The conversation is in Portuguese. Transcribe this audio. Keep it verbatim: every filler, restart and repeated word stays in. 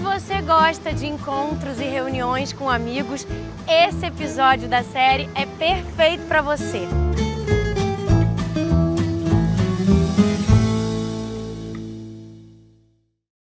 você gosta de encontros e reuniões com amigos, esse episódio da série é perfeito para você.